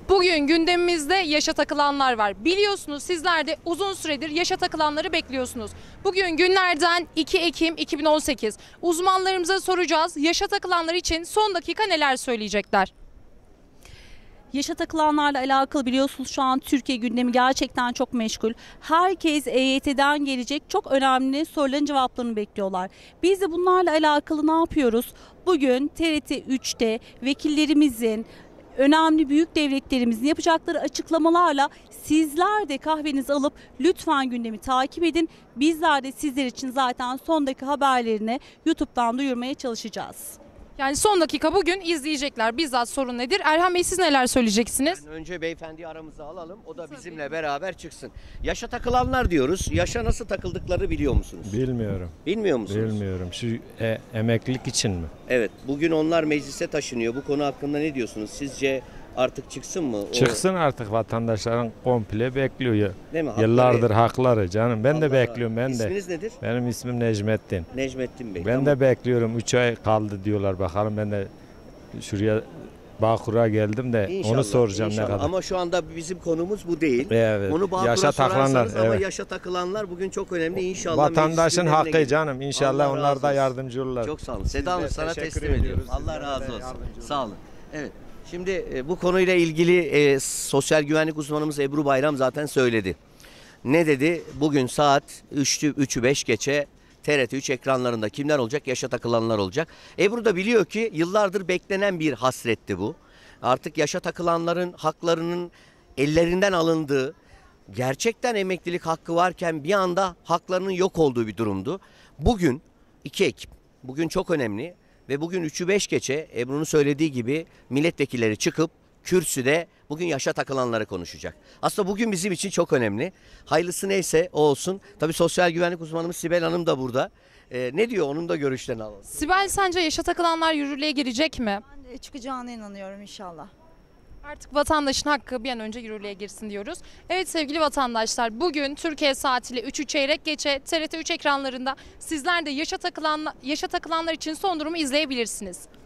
Bugün gündemimizde yaşa takılanlar var. Biliyorsunuz sizler de uzun süredir yaşa takılanları bekliyorsunuz. Bugün günlerden 2 Ekim 2018. Uzmanlarımıza soracağız. Yaşa takılanlar için son dakika neler söyleyecekler? Yaşa takılanlarla alakalı biliyorsunuz şu an Türkiye gündemi gerçekten çok meşgul. Herkes EYT'den gelecek çok önemli soruların cevaplarını bekliyorlar. Biz de bunlarla alakalı ne yapıyoruz? Bugün TRT 3'te vekillerimizin, önemli büyük devletlerimizin yapacakları açıklamalarla sizler de kahvenizi alıp lütfen gündemi takip edin. Bizler de sizler için zaten son dakika haberlerini YouTube'dan duyurmaya çalışacağız. Yani son dakika bugün izleyecekler. Bizzat sorun nedir? Erhan Bey siz neler söyleyeceksiniz? Önce beyefendiyi aramıza alalım. O da bizimle beraber çıksın. Yaşa takılanlar diyoruz. Yaşa nasıl takıldıkları biliyor musunuz? Bilmiyorum. Bilmiyor musunuz? Bilmiyorum. Şu emeklilik için mi? Evet. Bugün onlar meclise taşınıyor. Bu konu hakkında ne diyorsunuz? Sizce artık çıksın mı? Çıksın artık, vatandaşların komple bekliyor ya. Değil mi? Yıllardır hakları canım. Ben de Allah bekliyorum ben de. İsminiz nedir? Benim ismim Necmettin. Necmettin Bey. Ben Tamam. de bekliyorum. 3 ay kaldı diyorlar. Bakalım, ben de şuraya Bağkur'a geldim de İnşallah, onu soracağım inşallah. ne kadar. Ama şu anda bizim konumuz bu değil. Evet. Onu Bağkur'a Yaşa takılanlar, sorarsanız ama evet. yaşa takılanlar bugün çok önemli. İnşallah Vatandaşın meclis hakkı gündemine gelir. canım. İnşallah Allah onlar razı da olsun. yardımcı olurlar. Çok sağ olun. Seda Hanım, Biz de sana teşekkür teslim ediyoruz. ediyoruz. Allah Sizlere razı de olsun. yardımcı olun. Sağ olun. Evet. Şimdi bu konuyla ilgili sosyal güvenlik uzmanımız Ebru Bayram zaten söyledi. Ne dedi? Bugün saat 3'ü 5 geçe TRT 3 ekranlarında kimler olacak? Yaşa takılanlar olacak. Ebru da biliyor ki yıllardır beklenen bir hasretti bu. Artık yaşa takılanların haklarının ellerinden alındığı, gerçekten emeklilik hakkı varken bir anda haklarının yok olduğu bir durumdu. Bugün 2 Ekim. Bugün çok önemli ve bugün 3'ü 5 geçe Ebru'nun söylediği gibi milletvekilleri çıkıp kürsüde bugün yaşa takılanları konuşacak. Aslında bugün bizim için çok önemli. Hayırlısı neyse o olsun. Tabii sosyal güvenlik uzmanımız Sibel Hanım da burada. Ne diyor, onun da görüşlerini alalım. Sibel, sence yaşa takılanlar yürürlüğe girecek mi? Ben de çıkacağına inanıyorum inşallah. Artık vatandaşın hakkı bir an önce yürürlüğe girsin diyoruz. Evet sevgili vatandaşlar, bugün Türkiye saatiyle 3'ü çeyrek geçe TRT 3 ekranlarında sizler de yaşa takılanlar için son durumu izleyebilirsiniz.